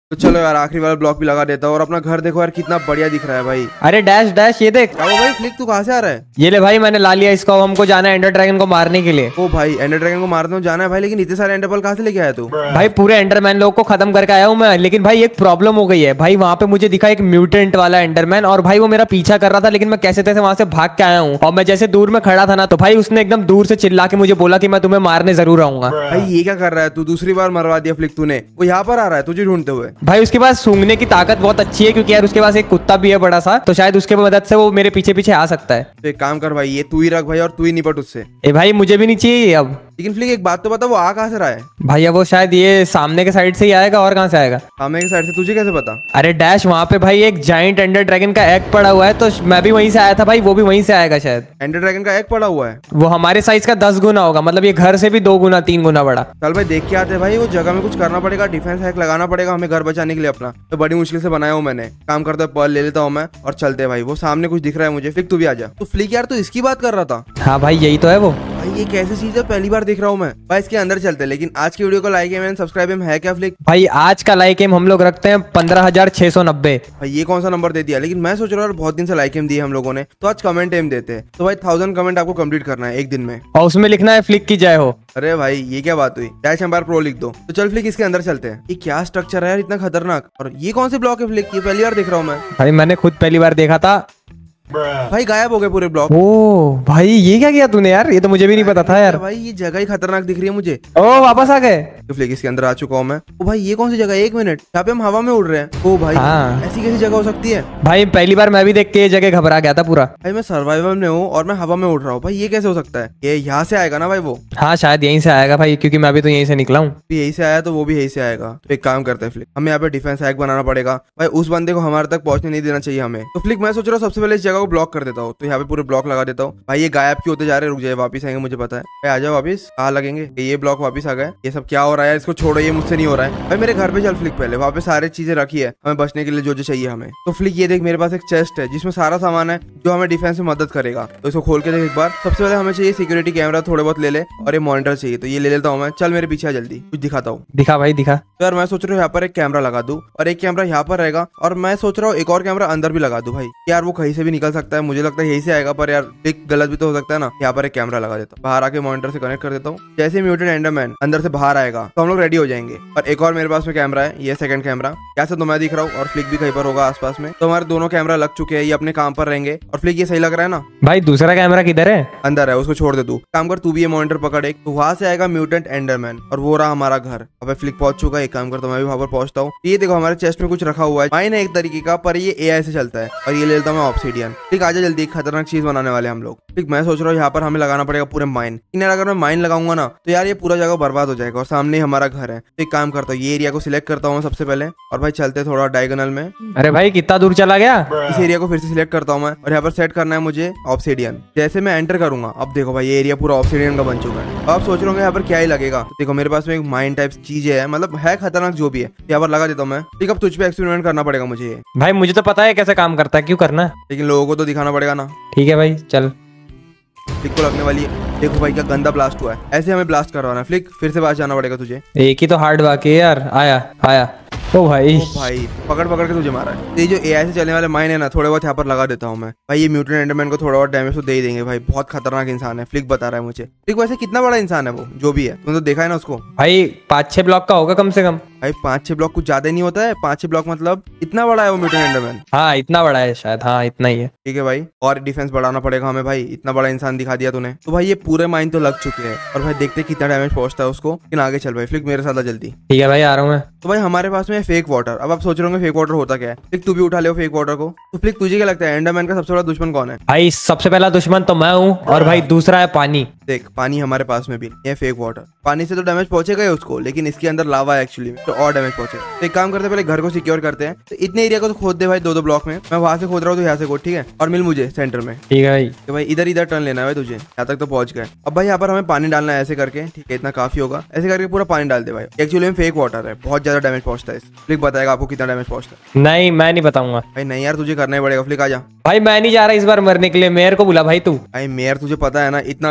तो चलो यार आखिरी वाला ब्लॉक भी लगा देता हूँ। और अपना घर देखो यार कितना बढ़िया दिख रहा है भाई। अरे डैश डैश ये देख। क्या हुआ भाई फ्लिक, तू कहाँ से आ रहा है? ये ले भाई मैंने ला लिया इसको। अब हमको जाना है एंडर ड्रैगन को मारने के लिए। ओ भाई एंडर ड्रैगन को मारने को जाना है भाई, लेकिन इतने सारे एंडर पर्ल कहाँ से लेके आया तू? भाई पूरे एंडरमैन लोग को खत्म करके आया हूँ मैं, लेकिन भाई एक प्रॉब्लम हो गई है भाई। वहाँ पे मुझे दिखा एक म्यूटेंट वाला एंडरमैन, और भाई वो मेरा पीछा कर रहा था, लेकिन मैं कैसे तैसे वहां से भाग के आया हूँ। और मैं जैसे दूर में खड़ा था ना, तो भाई उसने एकदम दूर से चिल्ला के मुझे बोला कि मैं तुम्हें मारने जरूर आऊंगा। भाई ये क्या कर रहा है तू? दूसरी बार मरवा दिया फ्लिक तूने। वो यहाँ पर आ रहा है तुझे ढूंढते हुए। भाई उसके पास सूंघने की ताकत बहुत अच्छी है, क्योंकि यार उसके पास एक कुत्ता भी है बड़ा सा, तो शायद उसके मदद से वो मेरे पीछे पीछे आ सकता है। तो एक काम कर भाई, ये तू ही रख भाई और तू ही निपट उससे। ए भाई मुझे भी नहीं चाहिए अब। लेकिन फ्लिक एक बात तो बता, वो आ कहाँ से रहा है? भाई अब वो शायद ये सामने के साइड से ही आएगा, और कहाँ से आएगा? सामने की साइड से? तुझे कैसे पता? अरे डैश वहाँ पे भाई एक जाइंट एंडर ड्रैगन का एग पड़ा हुआ है, तो मैं भी वहीं से आया था भाई, वो भी वहीं से आएगा शायद। एंडर ड्रैगन का एग पड़ा हुआ है? वो हमारे साइज का 10 गुना होगा, मतलब ये घर से भी 2 गुना 3 गुना बड़ा। चल भाई देख के आते हैं भाई। वो जगह में कुछ करना पड़ेगा, डिफेंस हैक लगाना पड़ेगा हमें घर बचाने के लिए अपना। तो बड़ी मुश्किल से बनाया हूँ मैंने। काम करते पर्ल ले लेता हूँ मैं और चलते हैं भाई। वो सामने कुछ दिख रहा है मुझे। फ्लिक तू भी आ जा। तो फ्लिक यार तू इसकी बात कर रहा था? हाँ भाई यही तो है वो। भाई ये कैसी चीज है, पहली बार देख रहा हूँ मैं भाई। इसके अंदर चलते हैं, लेकिन आज की वीडियो को लाइक एंड सब्सक्राइब है क्या फ्लिक? भाई आज का लाइक एम हम लोग रखते हैं 15,690। भाई ये कौन सा नंबर दे दिया? लेकिन मैं सोच रहा हूँ बहुत दिन से लाइक एम दिए हम लोगों ने, तो आज कमेंट एम देते हैं। तो भाई 1000 कमेंट आपको कंप्लीट करना है एक दिन में, और उसमें लिखना है फ्लिक की जय हो। अरे भाई ये क्या बात हुई? डैश एम्पायर प्रो लिख दो। तो चल फ्लिक इसके अंदर चलते हैं। ये क्या स्ट्रक्चर है यार इतना खतरनाक? और ये कौन से ब्लॉक है फ्लिक? ये पहली बार देख रहा हूँ मैं। भाई मैंने खुद पहली बार देखा था। भाई गायब हो गए पूरे ब्लॉक। ओ भाई ये क्या किया तूने यार? ये तो मुझे भी नहीं पता था यार। भाई ये जगह ही खतरनाक दिख रही है मुझे। ओ वापस आ गए। तो फ्लिक इसके अंदर आ चुका हूँ मैं। ओ भाई ये कौन सी जगह है? 1 मिनट, यहाँ पे हम हवा में उड़ रहे हैं। ओ भाई हाँ। ऐसी कैसी जगह हो सकती है? भाई पहली बार मैं भी देख के ये जगह घबरा गया था पूरा। भाई मैं सर्वाइवल में हूँ और मैं हवा में उड़ रहा हूँ। भाई ये कैसे हो सकता है? ये यहाँ से आएगा ना भाई वो? हाँ शायद यहीं से आएगा भाई, क्योंकि मैं भी तो यहीं से निकला हूँ। यहीं से आया तो वो भी यहीं से आएगा। तो एक काम करते हैं फ्लिक, हमें यहाँ पे डिफेंस हैक बनाना पड़ेगा भाई। उस बंदे को हमारे तक पहुंचने नहीं देना चाहिए हमें। तो फ्लिक मैं सोच रहा हूँ सबसे पहले इस जगह को ब्लॉक कर देता हूँ। तो यहाँ पे पूरे ब्लॉक लगा देता हूँ। भाई ये गायब क्यों होते जा रहे हैं? रुक जाए, वापस आएंगे मुझे पता है। भाई आ जाओ वापस। कहाँ लगेंगे? ये ब्लॉक वापस आ गए। ये सब क्या हो रहा है? इसको छोड़ो, ये मुझसे नहीं हो रहा है। भाई मेरे घर पे चल फ्लिक, पहले वहाँ पे सारी चीजें रखी है हमें बचने के लिए जो जो चाहिए हमें। तो फ्लिक ये देख, मेरे पास एक चेस्ट है जिसमें सारा सामान है जो हमें डिफेंस में मदद करेगा। तो इसको खोल के देख एक बार। सबसे पहले हमें चाहिए सिक्योरिटी कैमरा, थोड़े बहुत ले ले, और ये मॉनिटर चाहिए। तो ये ले लेता हूँ मैं। चल मेरे पीछे जल्दी, कुछ दिखाता हूँ। दिखा भाई दिखा। तो यार मैं सोच रहा हूँ यहाँ पर एक कैमरा लगा दूं और एक कैमरा यहाँ पर रहेगा। और मैं सोच रहा हूँ एक और कैमरा अंदर भी लगा दूं भाई। यार वो कहीं से भी निकल सकता है, मुझे लगता है यही से आएगा, पर यार एक गलत भी तो हो सकता है ना। यहाँ पर एक कैमरा लगा देता हूँ, बाहर आके मॉनिटर से कनेक्ट कर देता हूँ। जैसे म्यूटेड एंडरमैन अंदर से बाहर आएगा तो हम लोग रेडी हो जाएंगे। और एक और मेरे पास में कैमरा है, ये सेकंड कैमरा। कैसे तो मैं दिख रहा हूँ और फ्लिक भी कहीं पर होगा आसपास में। तो हमारे दोनों कैमरा लग चुके हैं, ये अपने काम पर रहेंगे। और फ्लिक ये सही लग रहा है ना? भाई दूसरा कैमरा किधर है? अंदर है, उसको छोड़ दे। तू काम कर, तू भी ये मॉनिटर पकड़ एक। तो वहां से आएगा म्यूटेंट एंडरमैन और वो रहा हमारा घर। अब फ्लिक पहुंच चुका है। एक काम करता हूँ मैं भी वहां पर पहुंचता हूँ। ये देखो हमारे चेस्ट में कुछ रखा हुआ है, माइन है एक तरीके का, पर ये एआई से चलता है। और ये ले लेता हूँ मैं ऑब्सीडियन। ठीक आजा जल्दी, खतरनाक चीज बनाने वाले हम लोग। ठीक मैं सोच रहा हूँ यहाँ पर हमें लगाना पड़ेगा पूरे माइन। यार अगर मैं माइन लगाऊंगा ना तो यार ये पूरा जगह बर्बाद हो जाएगा। और सामने ही हमारा घर है। तो एक काम करता हूँ, ये एरिया को सिलेक्ट करता हूँ सबसे पहले। और भाई चलते थोड़ा डायगोनल में। अरे भाई कितना दूर चला गया? इस एरिया को फिर से सिलेक्ट करता हूँ मैं। और यहाँ पर सेट करना है मुझे ऑब्सीडियन। जैसे मैं एंटर करूंगा, अब देखो भाई ये एरिया पूरा ऑब्सीडियन का बन चुका है। अब आप सोच रहे होंगे यहाँ पर क्या ही लगेगा। तो देखो मेरे पास में एक माइन टाइप चीज है, मतलब है खतरनाक जो भी है। यहाँ पर लगा देता हूँ मैं। ठीक अब तुझ पे एक्सपेरिमेंट करना पड़ेगा मुझे ये। भाई मुझे तो पता है कैसे काम करता है, क्यों करना है? लेकिन लोगों को तो दिखाना पड़ेगा ना। ठीक है भाई चल। फ्लिक को लगने वाली है। देखो भाई क्या गंदा ब्लास्ट हुआ है। ऐसे हमें ब्लास्ट करवाना है फ्लिक, फिर से बाहर जाना पड़ेगा तुझे। एक ही तो हार्ड बाकी है यार। आया आया। ओ भाई पकड़ पकड़ के तुझे मारा है। ये जो एआई से चलने वाले माइन है ना, थोड़े बहुत यहाँ पर लगा देता हूँ मैं। भाई ये म्यूटेंट एंडरमैन को थोड़ा बहुत डैमेज तो दे ही देंगे भाई। बहुत खतरनाक इंसान है, फ्लिक बता रहा है मुझे। फ्लिक वैसे कितना बड़ा इंसान है वो जो भी है? तुमने तो देखा है ना उसको। भाई 5-6 ब्लॉक का होगा कम से कम। भाई 5-6 ब्लॉक कुछ ज्यादा नहीं होता है। 5-6 ब्लॉक मतलब इतना बड़ा है वो म्यूटेंट एंडरमैन। हाँ इतना बड़ा है शायद, हाँ इतना ही है। ठीक है भाई, और डिफेंस बढ़ाना पड़ेगा हमें भाई। इतना बड़ा इंसान दिखा दिया तूने। तो भाई ये पूरे माइन तो लग चुके हैं। और भाई देखते कितना डैमेज पहुंचता है उसको। लेकिन आगे चल भाई, फ्लिक मेरे साथ आ जल्दी। ठीक है भाई आ रहा हूँ मैं। तो भाई हमारे पास में फेक वाटर। अब आप सोच रहे होंगे फेक वाटर होता क्या है। फ्लिक तू भी उठा ले फेक वाटर को। तो फ्लिक तुझे क्या लगता है एंडरमैन का सबसे बड़ा दुश्मन कौन है? भाई सबसे पहला दुश्मन तो मैं हूँ, और भाई दूसरा है पानी। देख पानी हमारे पास में भी ये फेक वाटर। पानी से तो डैमेज पहुंचेगा ही उसको, लेकिन इसके अंदर लावा है एक्चुअली में, तो और डैमेज पहुंचेगा। तो एक काम करते हैं, पहले घर को सिक्योर करते हैं। तो इतने एरिया को तो खोद दे भाई, 2-2 ब्लॉक में। मैं वहां से खोद रहा हूँ तो यहाँ से खोद, ठीक है? और मिल मुझे सेंटर में। ठीक है भाई। तो भाई इधर इधर टर्न लेना है तुझे। यहाँ तक तो पहुंच गए। अब भाई यहाँ पर हमें पानी डालना है ऐसे करके, ठीक है? इतना काफी होगा। ऐसे करके पूरा पानी डाल दे भाई। एक्चुअली में फेक वाटर है, बहुत ज्यादा डैमेज पहुंचता है। फ्लिक बताएगा आपको कितना डैमेज पहुंचता है। नहीं मैं नहीं बताऊंगा भाई। नहीं यार तुझे करना ही पड़ेगा। फ्लिक आ जा भाई। मैं नहीं जा रहा इस बार मरने के लिए, मेयर को बुला भाई तू। भाई। मेयर तुझे पता है ना, इतना अमीर हो चुका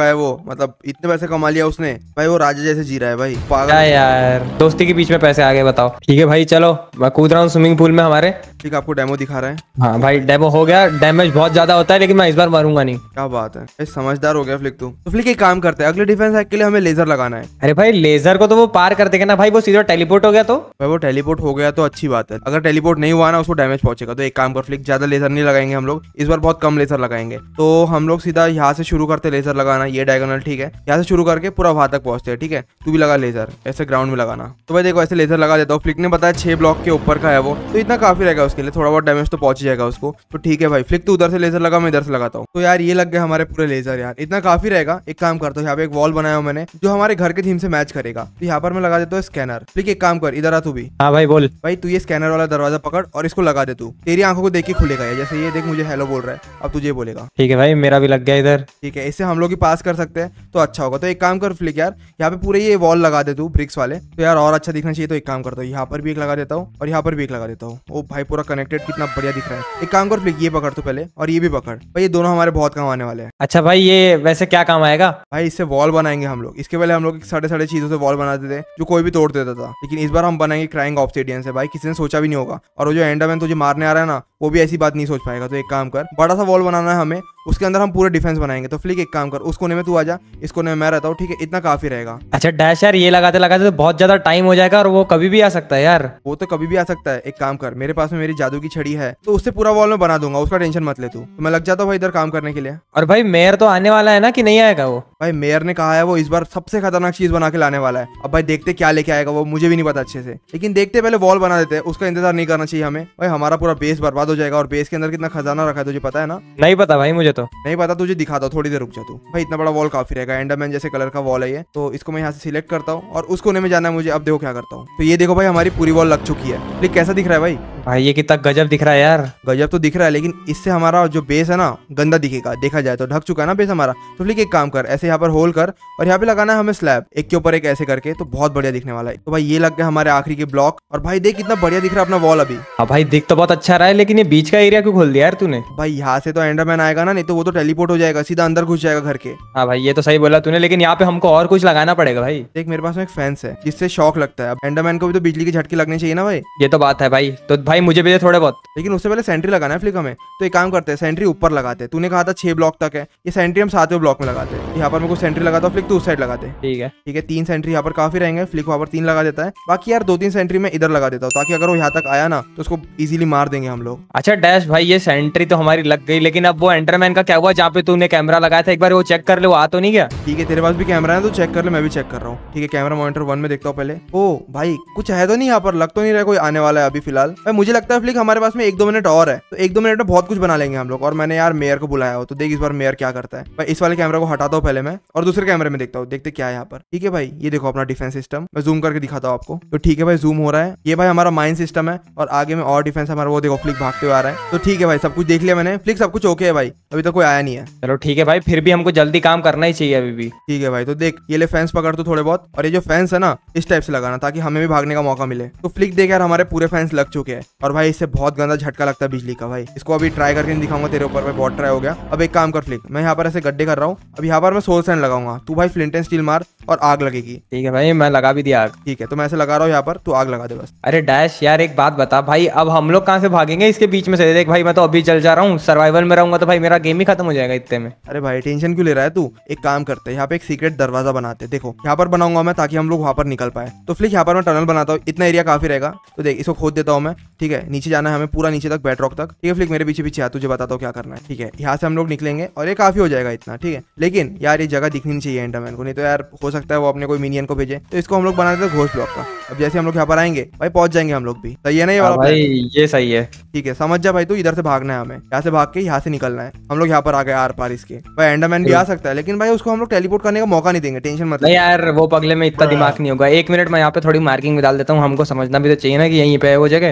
का है वो, मतलब इतने पैसे कमा लिया उसने भाई, वो राजा जैसे जी रहा है भाई, पागल। क्या यार, दोस्ती के बीच में पैसे आ गए बताओ। ठीक है भाई चलो, मैं कूद रहा हूँ स्विमिंग पूल में हमारे। ठीक, आपको डेमो दिखा रहा है। हाँ भाई डेमो हो गया, डैमेज बहुत ज्यादा होता है लेकिन मैं इस बार मरूंगा नहीं। क्या बात है भाई, समझदार हो गया फ्लिक तू। तो फ्लिक एक काम करते हैं, अगले डिफेंस हैक के लिए हमें लेजर लगाना है। अरे भाई लेजर को तो वो पार कर देगा ना भाई, वो सीधा टेलीपोर्ट हो गया तो। भाई वो टेलीपोर्ट हो गया तो अच्छी बात है, अगर टेलीपोर्ट नहीं हुआ ना उसको डैमेज पहुंचेगा। तो एक काम कर फ्लिक, ज्यादा लेजर नहीं लगाएंगे हम लोग इस बार, बहुत कम लेजर लगाएंगे। तो हम लोग सीधा यहाँ से शुरू करते लेजर लगाना, ये डायगोनल ठीक है, यहाँ से शुरू करके पूरा वहां तक पहुंचते हैं। ठीक है, तू भी लगा लेजर, ऐसे ग्राउंड में लगाना। तो भाई देखो ऐसे लेजर लगा देता हूँ। फ्लिक ने बताया 6 ब्लॉक के ऊपर का है वो, तो इतना काफी रहेगा उसके लिए, थोड़ा बहुत डैमेज तो पहुंच जाएगा उसको। तो ठीक है भाई, फ्लिक तू उधर से लेजर लगा, मैं इधर से लगाता हूँ। तो यार ये लग गए हमारे पूरे लेजर यार, इतना काफी रहेगा। एक काम करता हूँ, यहाँ पे एक वॉल बनाया हूँ मैंने जो हमारे घर के थीम से मैच करेगा। तो यहाँ पर मैं लगा देता हूँ स्कैनर। फ्लिक एक काम कर, इधर आ तू भी। हाँ भाई बोल। भाई तू ये स्कैनर वाला दरवाजा पकड़ और इसको लगा दे। तू तेरी आंखों को देख के खुलेगा ये, जैसे ये देख मुझे हेलो बोल रहा है, अब तुझे बोलेगा। ठीक है भाई, मेरा भी लग गया इधर। ठीक है, इससे हम लोग ही पास कर सकते हैं तो अच्छा होगा। तो एक काम कर फ्लिक यार, यहाँ पे पूरे ये वॉल लगा दे तू ब्रिक्स वाले, तो यार और अच्छा दिखना चाहिए। तो एक काम करता हूँ, यहाँ पर भी एक लगा देता हूँ और यहाँ पर भी एक लगा देता हूँ। ओ भाई पूरा कनेक्टेड, कितना बढ़िया दिख रहा है। एक काम कर फ्लिक, ये पकड़ तू पहले और ये भी पकड़ भाई, ये दोनों हमारे बहुत काम आने वाले हैं। अच्छा भाई ये वैसे क्या काम आएगा? भाई इससे वॉल बनाएंगे हम लोग। इसके पहले हम लोग साढ़े चीजों से वॉल बनाते थे जो कोई भी तोड़ देता था, लेकिन इस बार हम बनाएंगे क्राइंग ऑब्सिडियन से। भाई किसी ने सोचा भी नहीं होगा, और वो जो एंडरमैन तुझे मारने आ रहा है ना, वो भी ऐसी बात नहीं सोच पाएगा। तो एक काम कर, बड़ा सा वॉल बनाना है हमें, उसके अंदर हम पूरे डिफेंस बनाएंगे। तो फ्लिक एक काम कर, उस कोने में तू आ जा, इस कोने में मैं रहता हूँ। ठीक है, इतना काफी रहेगा। अच्छा डैश यार, ये लगाते लगाते तो बहुत ज्यादा टाइम हो जाएगा और वो कभी भी आ सकता है यार। वो तो कभी भी आ सकता है। एक काम कर, मेरे पास में मेरी जादू की छड़ी है, तो उससे पूरा वॉल में बना दूंगा, उसका टेंशन मत ले तू। तो मैं लग जाता हूँ भाई इधर काम करने के लिए। और भाई मेयर तो आने वाला है ना कि नहीं आएगा वो? भाई मेयर ने कहा है वो इस बार सबसे खतरनाक चीज बना के लाने वाला है। अब भाई देखते क्या लेके आएगा वो, मुझे भी नहीं पता अच्छे से, लेकिन देखते पहले वॉल बना देते हैं। उसका इंतजार नहीं करना चाहिए हमें भाई, हमारा पूरा बेस बर्बाद हो जाएगा। और बेस के अंदर कितना खजाना रखा है तुझे पता है ना? नहीं पता भाई मुझे तो। नहीं पता, तुझे दिखाता हूँ, थोड़ी देर रुक जा तू। भाई इतना बड़ा वॉल काफी रहेगा, एंडरमैन जैसे कलर का वॉल है ये। तो इसको मैं यहाँ से सिलेक्ट करता हूँ और उस कोने में जाना है मुझे। अब देखो क्या करता हूँ, तो ये देखो भाई हमारी पूरी वॉल लग चुकी है। लेकिन कैसा दिख रहा है भाई? भाई ये कितना गजब दिख रहा है यार। गजब तो दिख रहा है, लेकिन इससे हमारा जो बेस है ना गंदा दिखेगा, देखा जाए तो ढक चुका है ना बेस हमारा। तो फ्लिक एक काम कर, ऐसे यहाँ पर होल कर और यहाँ पे लगाना है हमें स्लैब, एक के ऊपर एक ऐसे करके, तो बहुत बढ़िया दिखने वाला है। तो भाई ये लग गए हमारे आखिरी के ब्लॉक। और भाई देख कितना बढ़िया दिख रहा है अपना वॉल अभी। हाँ भाई दिख तो बहुत अच्छा रहा है, लेकिन ये बीच का एरिया क्यों खोल दिया यार तूने? भाई यहाँ से तो एंडरमैन आएगा ना, नहीं तो वो तो टेलीपोर्ट हो जाएगा, सीधा अंदर घुस जाएगा घर के। हाँ भाई ये तो सही बोला तूने, लेकिन यहाँ पे हमको और कुछ लगाना पड़ेगा भाई। देख मेरे पास में एक फेंस है जिससे शॉक लगता है। अब एंडरमैन को भी तो बिजली के झटके लगने चाहिए ना भाई। ये तो बात है भाई, तो भाई मुझे भी दे थोड़े बहुत। लेकिन उससे पहले सेंट्री लगाना है फ्लिक हमें। तो एक काम करते हैं, सेंट्री ऊपर लगाते हैं। तूने कहा था 6 ब्लॉक तक है, ये सेंट्री हम 7वें ब्लॉक में लगाते हैं। यहाँ पर मैं कुछ सेंट्री लगाता हूँ, फ्लिक तू उस साइड लगाते हैं। ठीक है। ठीक है, 3 सेंट्री यहाँ पर काफी रहेंगे। फ्लिक वहाँ पर 3 लगा देता है, बाकी यार 2-3 सेंट्री में इधर लगा देता हूँ, ताकि अगर वो यहाँ तक आया ना तो उसको इजीली मार देंगे हम लोग। अच्छा डैश भाई, ये सेंट्री तो हमारी लग गई, लेकिन अब वो एंडरमैन का क्या हुआ जहाँ पे तूने कैमरा लगाया था? एक बार वो चेक कर ले, वो आ तो नहीं गया? ठीक है, तेरे पास भी कैमरा है तो चेक कर ले, मैं भी चेक कर रहा हूँ। ठीक है, कैमरा मॉनिटर 1 में देखता हूँ पहले। ओ भाई कुछ है तो नहीं यहाँ पर, लग तो नहीं रहा कोई आने वाला है अभी फिलहाल। भाई मुझे लगता है फ्लिक हमारे पास में 1-2 मिनट और है, तो 1-2 मिनट में बहुत कुछ बना लेंगे हम लोग। और मैंने यार मेयर को बुलाया हो, तो देख इस बार मेयर क्या करता है। भाई इस वाले कैमरा को हटाता हूँ पहले मैं, और दूसरे कैमरे में देखता हूँ, देखते क्या है यहाँ पर। ठीक है भाई, ये देखो अपना डिफेंस सिस्टम, मैं जूम करके दिखाता हूँ आपको। तो ठीक है भाई, जूम हो रहा है। ये भाई हमारा माइन सिस्टम है, और आगे में और डिफेंस हमारा, वो देखो फ्लिक भागते हुए आ रहा है। तो ठीक है भाई, सब कुछ देख लिया मैंने। फ्लिक सब कुछ ओके है भाई, अभी तक कोई आया नहीं है। चलो ठीक है भाई, फिर भी हमको जल्दी काम करना ही चाहिए अभी भी। ठीक है भाई, तो देख ये ले फेंस पकड़ तो थोड़े बहुत, और ये जो फेंस है ना इस टाइप से लगाना, ताकि हमें भी भागने का मौका मिले। तो फ्लिक देख यार हमारे पूरे फेंस लग चुके हैं, और भाई इससे बहुत गंदा झटका लगता है बिजली का। भाई इसको अभी ट्राई करके नहीं दिखाऊंगा तेरे ऊपर, भाई बहुत ट्राई हो गया। अब एक काम कर फ्लिक, मैं यहाँ पर ऐसे गड्ढे कर रहा हूँ, अब यहाँ पर मैं सोल सैंड लगाऊंगा, तू भाई फ्लिंट एंड स्टील मार और आग लगेगी। ठीक है भाई, मैं लगा भी दिया आग। ठीक है, तो मैं ऐसे लगा रहा हूँ यहाँ पर, तू आग लगा दे बस। अरे डैश यार एक बात बता भाई, अब हम लोग कहाँ से भागेंगे इसके बीच में से? देख भाई मैं तो अभी चल जा रहा हूँ, सर्वाइवल में रहूंगा तो भाई मेरा गेम ही खत्म हो जाएगा इतने में। अरे भाई टेंशन क्यों ले रहा है तू? एक काम करते हैं, यहाँ पे एक सीक्रेट दरवाजा बनाते हैं। देखो यहाँ पर बनाऊंगा मैं, ताकि हम लोग वहाँ पर निकल पाए। तो फ्लिक यहाँ पर मैं टनल बनाता हूँ, इतना एरिया काफी रहेगा। तो देख इसको खोद देता हूँ मैं। ठीक है, नीचे जाना है हमें पूरा नीचे तक, बेड रॉक तक। ठीक है फ्लिक, मेरे पीछे पीछे आ, तुझे बताता हूँ क्या करना है। ठीक है, यहाँ से हम लोग निकलेंगे और ये काफी हो जाएगा इतना। ठीक है, लेकिन यार ये जगह दिखनी नहीं चाहिए एंडरमैन को, नहीं तो यार हो सकता है वो अपने कोई मिनियन को भेजे। तो इसको हम लोग बना देते हैं घोस्ट ब्लॉक का। अब जैसे हम लोग यहाँ पर आएंगे भाई, पहुंच जाएंगे हम लोग भी। सही है ना ये वाला भाई? ये सही है। ठीक है, समझ जा भाई, तू इधर से भागना है हमें, यहाँ से भाग के यहाँ से निकलना है। हम लोग यहाँ पर आ गए आर पार इसके। भाई एंडरमैन भी आ सकता है, लेकिन भाई उसको हम लोग टेलीपोर्ट करने का मौका नहीं देंगे, टेंशन मत ले। नहीं यार वो पगले में इतना दिमाग नहीं होगा। 1 मिनट मैं यहाँ पे थोड़ी मार्किंग में डाल देता हूँ, हमको समझना भी तो चाहिए ना कि यहीं पे है वो जगह। अब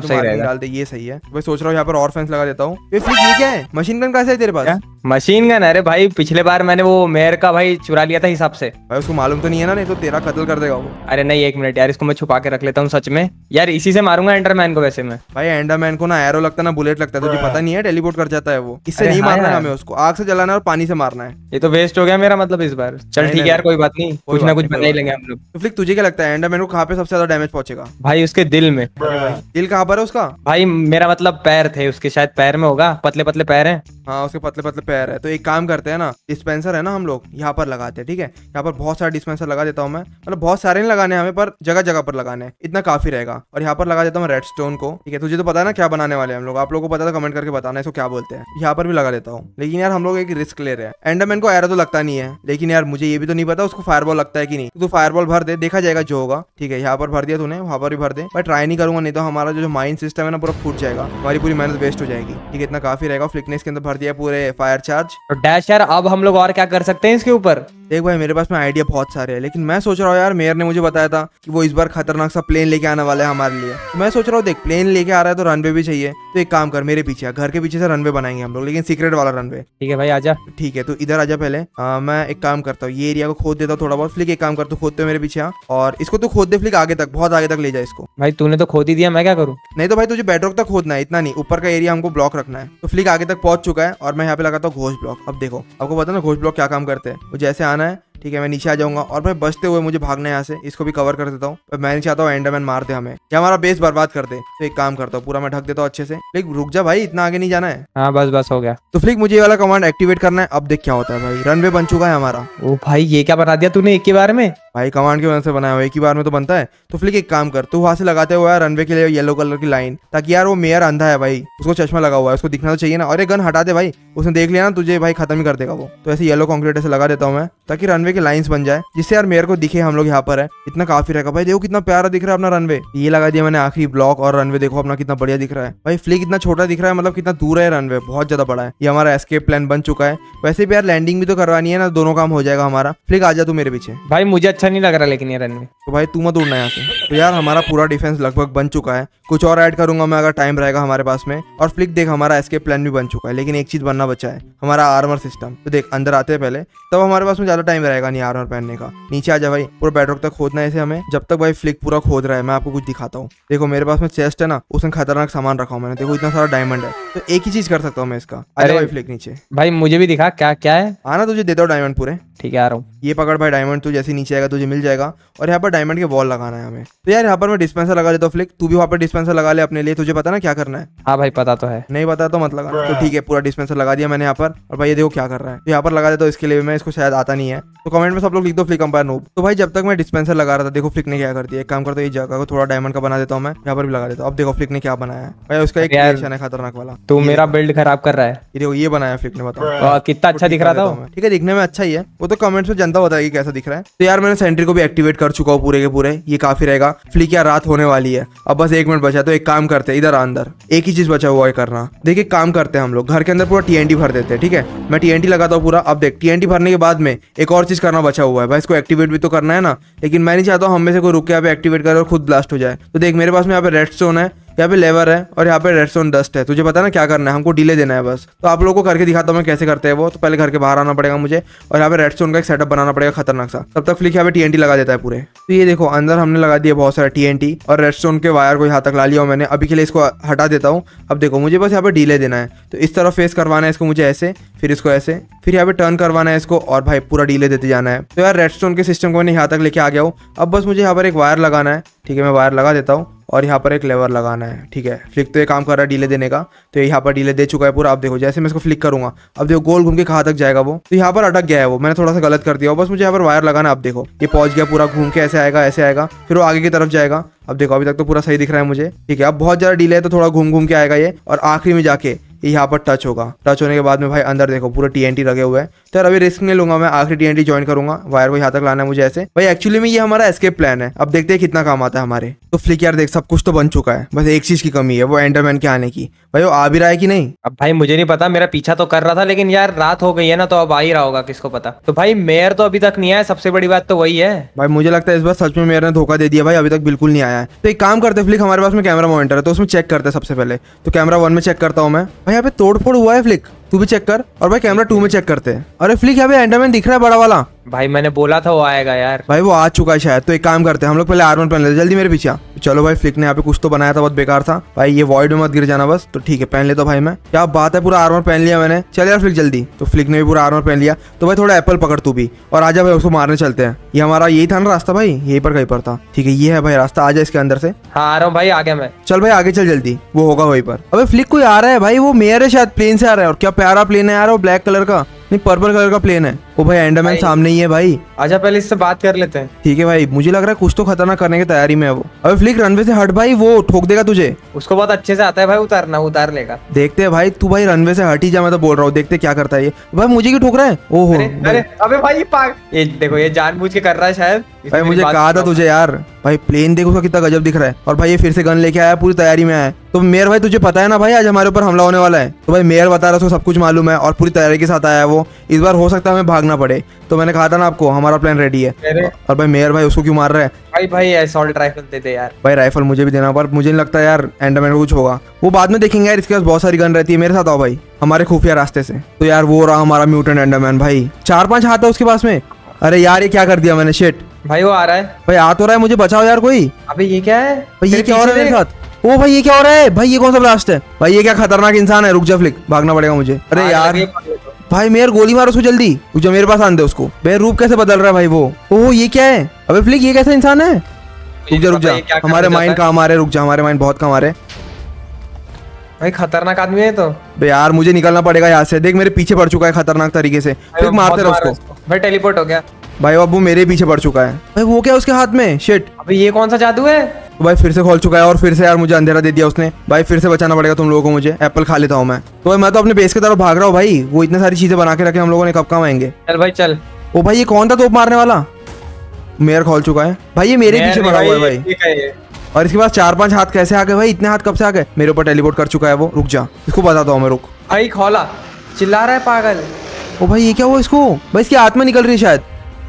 सही रहेगा। डाल दे, ये सही है। मैं सोच रहा हूँ यहाँ पर और फेंस लगा देता हूँ। ये क्या है, मशीन गन कैसे है तेरे पास? Machine gun? अरे भाई पिछले बार मैंने वो मेयर का भाई चुरा लिया था हिसाब से। भाई उसको मालूम तो नहीं है ना, नहीं तो तेरा कत्ल कर देगा वो। अरे नहीं, 1 मिनट यार, इसको मैं छुपा के रख लेता हूँ सच में। यार इसी से मारूंगा एंडरमैन को वैसे मैं। भाई एंडरमैन को ना एरो लगता है ना बुलेट लगता है, तुझे पता नहीं है? टेलीपोर्ट कर जाता है वो। इससे अरे नहीं हाँ मारना है यार। हमें, उसको आग से जलाना है और पानी से मारना है। ये तो वेस्ट हो गया मेरा मतलब इस बार। चल नहीं, ठीक है नहीं, यार, कोई बात नहीं, कुछ ना बात कुछ नहीं, बना ही लेंगे हम लोग। तो फ्लिक तुझे क्या लगता है एंडरमैन को कहाँ पे सबसे ज्यादा डैमेज पहुंचेगा? भाई उसके दिल में। दिल कहाँ पर है उसका? भाई मेरा मतलब पैर थे उसके, शायद पैर में होगा, पतले पतले पैर हैं। हाँ उसके पतले पतले पैर है। तो एक काम करते हैं ना, डिस्पेंसर है ना, हम लोग यहाँ पर लगाते हैं, ठीक है? यहाँ पर बहुत सारे डिस्पेंसर लगा देता हूँ मैं, मतलब बहुत सारे नहीं लगाने हमें, पर जगह जगह पर लगाने हैं, इतना काफी रहेगा। और यहाँ पर लगा देता हूँ रेड स्टोन को, ठीक है? तुझे तो पता है ना क्या बनाने वाले हैं हम लोग, आप लोगों को पता था कमेंट करके बताना इसको क्या बोलते हैं। यहाँ पर भी लगा देता हूँ। लेकिन यार हम लोग एक रिस्क ले रहे हैं, एंडरमैन को एरो तो लगता नहीं है, लेकिन यार मुझे ये भी तो नहीं पता उसको फायरबॉल लगता है कि नहीं। तो फायरबॉल भर दे, देखा जाएगा जो होगा, ठीक है? यहाँ पर भर दिया तूने, वहां पर भी भर दे। मैं ट्राई नहीं करूंगा, नहीं तो हमारा जो माइंड सिस्टम है ना पूरा फूट जाएगा, हमारी पूरी मेहनत वेस्ट हो जाएगी, ठीक है? इतना काफी रहेगा। फ्लिकनेस के अंदर भर दिया पूरे फायर चार्ज। तो डैश यार, अब हम लोग और क्या कर सकते हैं इसके ऊपर? देख भाई मेरे पास में आइडिया बहुत सारे हैं, लेकिन मैं सोच रहा हूँ यार, मेयर ने मुझे बताया था कि वो इस बार खतरनाक सा प्लेन लेके आने वाला है हमारे लिए। तो मैं सोच रहा हूँ देख, प्लेन लेके आ रहा है तो रनवे भी चाहिए। तो एक काम कर, मेरे पीछे घर के पीछे से रनवे बनाएंगे हम लोग, लेकिन सीक्रेट वाला रनवे। ठीक है भाई, आजा। ठीक है, तो इधर आजा पहले। मैं एक काम करता हूँ, ये एरिया को खोद देता हूँ थोड़ा बहुत। फ्लिक एक काम कर, तू खोदते हो मेरे पीछे आ, और इसको तू खोद दे फ्लिक, आगे तक, बहुत आगे तक ले जा इसको। भाई तूने तो खोद ही दिया, मैं क्या करूँ? नहीं तो भाई तुझे बेडरॉक तक खोदना है, इतना नहीं, ऊपर का एरिया हमको ब्लॉक रखना है। तो फ्लिक आगे तक पहुंच चुका है और मैं यहाँ पे लगाता हूँ घोष ब्लॉक। अब देखो, आपको पता है ना घोष ब्लॉक क्या काम करते हैं? मुझे ऐसे आना है, ठीक है? मैं नीचे आ जाऊंगा और भाई बचते हुए मुझे भागना है यहाँ से। इसको भी कवर कर देता हूँ, पर मैं नहीं चाहता हूँ एंडरमैन मार दे हमें या हमारा बेस बर्बाद कर दे। तो एक काम करता हूँ, पूरा मैं ढक देता हूँ अच्छे से। फ्लिक रुक जा भाई, इतना आगे नहीं जाना है। हाँ बस बस हो गया। तो फ्लिक मुझे ये वाला कमांड एक्टिवेट करना है। अब देख क्या होता है भाई, रनवे बन चुका है हमारा। ओ भाई ये क्या बना दिया तूने एक के बारे में? भाई कमांड की वजह से बनाया हुआ, एक ही बार में तो बनता है। तो फ्लिक एक काम कर, तू वहां से लगाते हुआ रनवे के लिए येलो कलर की लाइन, ताकि यार वो मेयर अंधा है भाई, उसको चश्मा लगा हुआ है, उसको दिखना तो चाहिए ना। और ये गन हटा दे भाई, उसने देख लिया ना तुझे भाई खत्म ही कर देगा वो। तो ऐसे येलो कॉन्क्रीट से लगा देता हूँ मैं, ताकि रनवे की लाइंस बन जाए, जिससे यार मेयर को दिखे हम लोग यहाँ पर है। इतना काफी रहेगा भाई। देखो कितना प्यारा दिख रहा है अपना रनवे। ये लगा दिया मैंने आखिरी ब्लॉक, और रनवे देखो अपना कितना बढ़िया दिख रहा है भाई। फ्लिक इतना छोटा दिख रहा है, मतलब कितना दूर है रनवे, बहुत ज्यादा बड़ा है। ये हमारा एस्केप प्लान बन चुका है। वैसे भी यार लैंडिंग भी तो करवानी है ना, दोनों काम हो जाएगा हमारा। फ्लिक आजा तू मेरे पीछे। भाई मुझे अच्छा नहीं लग रहा लेकिन ये रनवे। तो भाई तू मत उड़ना यहाँ से। तो यार हमारा पूरा डिफेंस लगभग बन चुका है, कुछ और ऐड करूंगा मैं अगर टाइम रहेगा हमारे पास में। और फ्लिक देख, हमारा एस्केप प्लान भी बन चुका है, लेकिन एक चीज बनना बचा है, हमारा आर्मर सिस्टम। तो देख अंदर आते हैं पहले, तब हमारे पास में ज्यादा टाइम रहेगा नहीं आर्मर पहनने का। नीचे आ जा भाई, पूरा बेडरॉक तक खोदना है इसे हमें। जब तक भाई फ्लिक पूरा खोद रहा है, मैं आपको कुछ दिखाता हूँ। देखो मेरे पास में चेस्ट है ना, उसमें खतरनाक सामान रखा हूँ मैंने। देखो इतना सारा डायमंड है, तो एक ही चीज कर सकता हूँ मैं इसका। अरे भाई फ्लिक नीचे भाई मुझे भी दिखा क्या क्या है। आना, तुझे देता हूँ डायमंड पूरे। ठीक है आ रहा हूँ। ये पकड़ भाई डायमंड, तू जैसे नीचे आएगा तुझे मिल जाएगा। और यहाँ पर डायमंड के वॉल लगाना है हमें। तो यार यहाँ पर मैं डिस्पेंसर लगा देता हूँ। फ्लिक तू भी वहाँ पर डिस्पेंसर लगा ले अपने लिए, तुझे पता ना क्या करना है? हाँ भाई पता तो है। नहीं पता तो मत लगा। तो ठीक है, पूरा डिस्पेंसर लगा दिया मैंने यहाँ पर। और भाई ये देखो क्या कर रहा है, तो यहाँ पर लगा देता हूँ इसके लिए मैं, इसको शायद आता नहीं है। तो कमेंट में सब लोग लिख दो फ्लिक अंपायर नूब। तो भाई जब तक मैं डिस्पेंसर लगा रहा था, देखो फ्लिक ने क्या कर दिया। एक काम करता हूँ, इस जगह को थोड़ा डायमंड का बना देता हूँ मैं, यहाँ पर भी लगा देता हूँ। अब देखो फ्लिक ने क्या बनाया है भाई, उसका एक क्रिएशन है खतरनाक वाला। तू मेरा बिल्ड खराब कर रहा है। ये देखो ये बनाया फ्लिक ने, बताओ कितना अच्छा दिख रहा था वो। ठीक है दिखने में अच्छा ही है, वो तो कमेंट्स में जनता बताएगी कैसा दिख रहा है। तो यार मैंने सेंट्री को भी एक्टिवेट कर चुका हूँ पूरे के पूरे, ये काफी रहेगा। फ्लिक यार रात होने वाली है, अब बस 1 मिनट बचा। तो एक काम करते हैं, इधर अंदर एक ही चीज बचा हुआ है करना। देखिए काम करते हैं हम लोग, घर के अंदर पूरा TNT भर देते हैं, ठीक है? मैं TNT लगाता हूँ पूरा। अब देख TNT भरने के बाद में एक और चीज करना बचा हुआ है भाई, इसको एक्टिवेट भी तो करना है ना। लेकिन मैं नहीं चाहता हूँ हम में से कोई रुक के यहाँ पे एक्टिवेट करे और खुद ब्लास्ट हो जाए। तो देख मेरे पास में यहाँ पे रेडस्टोन है, यहाँ पे लेवर है, और यहाँ पे रेडस्टोन डस्ट है। तुझे पता ना क्या करना है, हमको डिले देना है बस। तो आप लोगों को करके दिखाता हूँ मैं कैसे करते हैं वो। तो पहले घर के बाहर आना पड़ेगा मुझे, और यहाँ पे रेडस्टोन का एक सेटअप बनाना पड़ेगा खतरनाक सा। तब तक फ्लिक यहाँ पे TNT लगा देता है पूरे। तो ये देखो अंदर हमने लगा दिया बहुत सारा TNT, और रेडस्टोन के वायर को यहाँ तक ला लिया मैंने। अभी के लिए इसको हटा देता हूँ। अब देखो मुझे बस यहाँ पे डिले देना है। तो इस तरफ फेस करवाना है इसको मुझे ऐसे, फिर इसको ऐसे, फिर यहाँ पे टर्न करवाना है इसको, और भाई पूरा डिले देते जाना है। तो यार रेडस्टोन के सिस्टम को मैंने यहाँ तक लेके आ गया हूँ। अब बस मुझे यहाँ पर एक वायर लगाना है, ठीक है? मैं वायर लगा देता हूँ, और यहाँ पर एक लेवर लगाना है, ठीक है? फ्लिक तो ये काम कर रहा है डिले देने का, तो यहाँ पर डिले दे चुका है पूरा। अब देखो जैसे मैं इसको फ्लिक करूंगा, अब देखो गोल घूम के कहाँ तक जाएगा वो। तो यहाँ पर अटक गया है वो, मैंने थोड़ा सा गलत कर दिया। बस मुझे यहाँ पर वायर लगाना। अब देखो ये पहुंच गया पूरा, घूम के ऐसे आएगा, फिर वो आगे की तरफ जाएगा। अब देखो अभी तक तो पूरा सही दिख रहा है मुझे, ठीक है? अब बहुत ज्यादा डिले है तो थोड़ा घूम घूम के आएगा ये, और आखिरी में जाके ये यहाँ पर टच होगा। टच होने के बाद में भाई अंदर देखो पूरे TNT लगे हुए हैं। तो यार अभी रिस्क नहीं लूंगा, मैं आखिरी TNT ज्वाइन करूंगा। वायर को यहाँ तक लाना है मुझे ऐसे। भाई एक्चुअली में ये हमारा एस्केप प्लान है, अब देखते हैं कितना काम आता है हमारे। तो फ्लिक यार देख सब कुछ तो बन चुका है, बस एक चीज की कमी है, वो एंडरमैन के आने की। भाई वो आ भी रहा है कि नहीं? अब भाई मुझे नहीं पता, मेरा पीछा तो कर रहा था, लेकिन यार रात हो गई है ना, तो अब आ ही रहा होगा, किसको पता। तो भाई मेयर तो अभी तक नहीं आया, सबसे बड़ी बात तो वही है। भाई मुझे लगता है इस बार सच में मेयर ने धोखा दे दिया भाई, अभी तक बिल्कुल नहीं आया है। तो एक काम करते हैं फ्लिक, हमारे पास में कैमरा मॉनिटर है तो उसमें चेक करते हैं सबसे पहले। तो कैमरा 1 में चेक करता हूँ मैं। भाई यहाँ पे तोड़फोड़ हुआ है फ्लिक, तू भी चेक कर। और भाई कैमरा 2 में चेक करते हैं। अरे फ्लिक यहाँ पे एंडरमैन दिख रहा है बड़ा वाला। भाई मैंने बोला था वो आएगा यार। भाई वो आ चुका है शायद। तो एक काम करते हैं हम लोग पहले आर्मर पहन लेते, जल्दी मेरे पीछे आ। चलो भाई फ्लिक ने यहाँ पे कुछ तो बनाया था बहुत बेकार था। भाई ये वॉइड में मत गिर जाना बस। तो ठीक है पहन लेता भाई मैं, क्या बात है, पूरा आर्मर पहन लिया मैंने। चल यार फ्लिक जल्दी। तो फ्लिक ने भी पूरा आर्मर पहन लिया। तो भाई थोड़ा एप्पल पकड़ तू भी, और आजा भाई उसको मारने चलते हैं। ये हमारा यही था ना रास्ता भाई, यहीं पर कहीं पर था। ठीक है ये है भाई रास्ता, आजा इसके अंदर से। हाँ आ रहा हूँ भाई, आ गया मैं। चल भाई आगे चल जल्दी, वो होगा वहीं पर। अबे फ्लिक कोई आ रहा है भाई, वो मेयर है शायद, प्लेन से आ रहा है। और क्या प्यारा प्लेन है यार, वो ब्लैक कलर का नहीं पर्पल कलर का प्लेन है। वो भाई एंडरमैन सामने ही है भाई। आजा पहले इससे बात कर लेते हैं। ठीक है भाई, मुझे लग रहा है कुछ तो खतरनाक करने की तैयारी में है वो। अबे फ्लिक रनवे से हट भाई, वो ठोक देगा तुझे। उसको बहुत अच्छे से आता है भाई उतारना, उतार लेगा। देखते हैं भाई, तू भाई रनवे से हट ही जा, मैं तो बोल रहा हूँ। देखते क्या करता है ये। भाई मुझे क्यों ठोक रहा है? ओहो अरे अबे भाई ये देखो, ये जानबूझ के कर रहा है शायद। भाई मुझे कहा था तुझे यार। भाई प्लेन देखो उसका कितना गजब दिख रहा है। और भाई ये फिर से गन लेके आया, पूरी तैयारी में आया। तो मेयर भाई तुझे पता है ना भाई आज हमारे ऊपर हमला होने वाला है। तो भाई मेयर बता रहा है उसको सब कुछ मालूम है और पूरी तैयारी के साथ आया है वो। इस बार हो सकता है हमें भागना पड़े। तो मैंने कहा था ना आपको हमारा प्लान रेडी है। और भाई मेयर भाई उसको क्यों मार रहा है? भाई असॉल्ट राइफल दे दे यार। भाई राइफल मुझे भी देना, पर मुझे नहीं लगता यार एंडरमैन को कुछ होगा। वो बाद में देखेंगे यार, इसके पास बहुत सारी गन रहती है। मेरे साथ आओ भाई हमारे खुफिया रास्ते से। तो यार वो रहा हमारा म्यूटेंट एंडरमैन भाई, 4-5 हाथ है उसके पास में। अरे यार ये क्या कर दिया मैंने, शिट। भाई वो आ रहा है। भाई आ तो रहा है, मुझे बचाओ यार कोई। अबे ये क्या है? भाई ये क्या हो रहा है मेरे साथ? ओ भाई ये क्या हो रहा है भाई, ये कौन सा ब्लास्ट है भाई? ये क्या खतरनाक इंसान है। रुक जा फ्लिक, भागना पड़ेगा मुझे। अरे यार भाई मेयर गोली मार उसको जल्दी, जो मेरे पास आन दे उसको। भाई रूप कैसे बदल रहा है भाई वो? ओह ये क्या है? अबे फ्लिक ये कैसा इंसान है? रुक जा हमारे माइंड काम आ रहे, रुक जा हमारे माइंड बहुत काम आ रहे। भाई खतरनाक आदमी है तो। बे यार मुझे निकलना पड़ेगा यहाँ से। देख मेरे पीछे पड़ चुका है खतरनाक तरीके से। फिर मारते रहो उसको। भाई टेलीपोर्ट हो गया भाई अब वो मेरे पीछे पड़ चुका है। भाई वो क्या उसके हाथ में? शिट। अबे ये कौन सा जादू है? तो भाई फिर से खोल चुका है और फिर से यार मुझे अंधेरा दे दिया उसने। भाई फिर से बचाना पड़ेगा तुम लोगों को मुझे। एप्पल खा लेता हूँ मैं। तो भाई मैं तो अपने बेस की तरफ भाग रहा हूँ भाई। वो इतने सारी चीजें बना के रखे हम लोगों ने, कब काम आएंगे? चल भाई चल। ओ भाई ये कौन था तोप मारने वाला? मेयर खोल चुका है भाई, ये मेरे पीछे पड़ा हुआ है भाई। और इसके पास 4-5 हाथ कैसे आ गए भाई? इतने हाथ कब से आ गए? मेरे ऊपर टेलीपोर्ट कर चुका है वो। रुक जा इसको बताता हूँ मैं, रुक। भाई खोला, चिल्ला रहा है पागल। ओ भाई ये क्या हुआ इसको? भाई इसकी आत्मा निकल रही है शायद।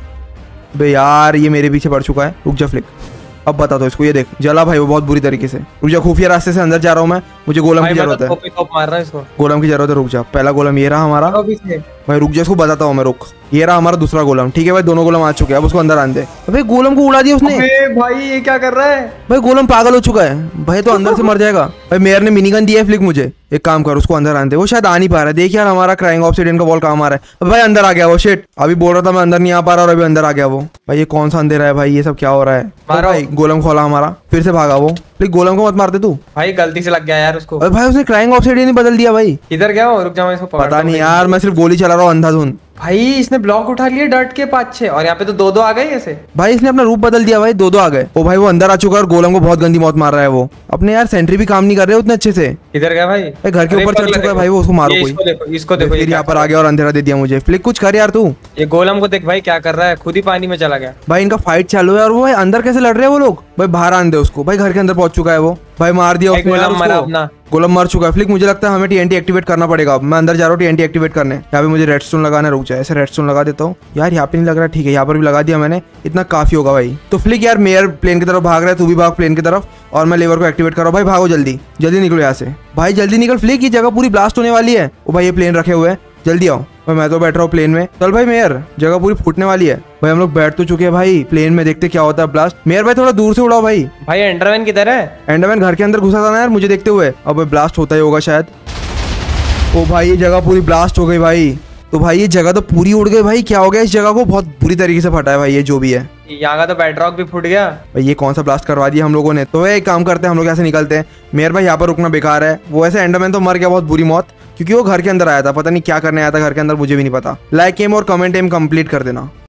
बे यार ये मेरे पीछे पड़ चुका है। रुक जा फ्लिक, अब बता दो इसको। ये देख जला भाई वो बहुत बुरी तरीके से। रुक जा, खुफिया रास्ते से अंदर जा रहा हूँ मैं, मुझे गोलम की जरूरत है। मार रहा है इसको। गोलम की जरूरत है। रुक जा, पहला गोलम ये रहा हमारा भाई। रुक जा इसको बताता हूँ मैं, रुक। ये रहा हमारा दूसरा गोलम। ठीक है भाई दोनों गोलम आ चुके हैं, अब उसको अंदर आने दे। भाई गोलम को उड़ा दिया उसने। भाई ये क्या कर रहा है? भाई गोलम पागल हो चुका है भाई, तो अंदर से मर जाएगा। भाई मेयर ने मिनीगन दिया है फ्लिक मुझे। एक काम कर उसको अंदर आने दे, वो शायद आ नहीं पा रहा है। देख यार हमारा क्राइंग ऑब्सिडियन का बॉल काम आ रहा है। भाई अंदर आ गया वो। शिट, अभी बोल रहा था मैं अंदर नहीं आ पा रहा और अभी अंदर आ गया वो। भाई ये कौन सा अंधेरा है भाई, ये सब क्या हो रहा है? भाई गोलम खोला हमारा, फिर से भागा वो। फ्लिक गोलम को मत मार दे तू। भाई गलती से लग गया यार उसको। भाई उसने क्राइंग ऑब्सिडियन ही बदल दिया भाई। इधर क्या हो? रुक जा मैं इसको पता नहीं यार, मैं सिर्फ गोली चला रहा हूँ अंधाधुंध। भाई इसने ब्लॉक उठा लिए डर्ट के 5-6 और यहाँ पे तो 2-2 आ गए ऐसे। भाई इसने अपना रूप बदल दिया भाई, 2-2 आ गए। ओ भाई वो अंदर आ चुका है और गोलम को बहुत गंदी मौत मार रहा है वो। अपने यार सेंट्री भी काम नहीं कर रहे उतने अच्छे से। इधर गया भाई? घर के ऊपर चढ़ चुका है भाई वो, उसको मारो कोई। इसको देखो फिर यहाँ पर आ गया और अंधेरा दे दिया मुझे। फ्लिक कुछ कर यार तू। ये गोलम को देख भाई क्या कर रहा है, खुद ही पानी में चला गया। भाई इनका फाइट चालू है और वो भाई अंदर कैसे लड़ रहे हैं वो लोग। भाई बाहर आने दे उसको। भाई घर के अंदर पहुंच चुका है वो। भाई मार दिया उसने यार उसको। गोलम मर चुका है। फ्लिक मुझे लगता है हमें TNT एक्टिवेट करना पड़ेगा। मैं अंदर जा रहा हूँ TNT एक्टिवेट करने। यहाँ पे मुझे रेडस्टोन लगाना। रुक जाए, ऐसे रेडस्टोन लगा देता हूँ यार। यहाँ पे नहीं लग रहा, ठीक है यहाँ पर भी लगा दिया मैंने, इतना काफी होगा भाई। तो फ्लिक यार मेयर प्लेन की तरफ भाग रहा है, तू भी भाग प्लेन की तरफ और मैं लेवर को एक्टिवेट कर रहा हूँ। भाई भागो जल्दी जल्दी निकलो यहाँ से भाई, जल्दी निकल फ्लिक, ये जगह पूरी ब्लास्ट होने वाली है। ओ भाई ये प्लेन रखे हुए हैं, जल्दी आओ। भाई मैं तो बैठ रहा हूँ प्लेन में। चल भाई मेयर, जगह पूरी फूटने वाली है। भाई हम लोग बैठ तो चुके हैं भाई प्लेन में, देखते क्या होता है ब्लास्ट। मेयर भाई थोड़ा दूर से उड़ाओ भाई। भाई एंडरमैन किधर है? एंडरमैन घर के अंदर घुसा था ना यार मुझे देखते हुए। अब ब्लास्ट होता ही होगा शायद। ओ भाई ये जगह पूरी ब्लास्ट हो गई भाई। तो भाई ये जगह तो पूरी उड़ गई भाई। क्या हो गया इस जगह को? बहुत बुरी तरीके से फटा है भाई ये जो भी है। यहाँ का तो बेडरॉक भी फूट गया भाई। ये कौन सा ब्लास्ट करवा दिया हम लोगों ने? तो एक काम करते हैं हम लोग यहाँ से निकलते हैं। मेयर भाई यहाँ पर रुकना बेकार है। वो ऐसे एंडरमैन तो मर गया बहुत बुरी मौत, क्योंकि वो घर के अंदर आया था। पता नहीं क्या करने आया था घर के अंदर, मुझे भी नहीं पता। लाइक एम और कमेंट एम कंप्लीट कर देना।